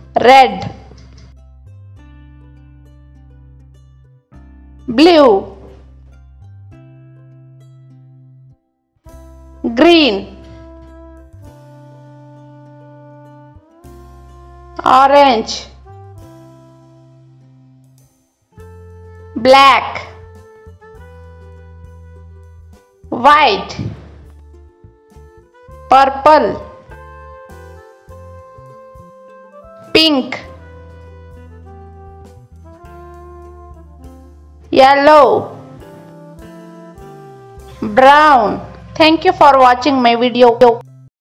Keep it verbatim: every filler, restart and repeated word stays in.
red, blue, green, orange, black, white, purple, pink, yellow, brown. Thank you for watching my video.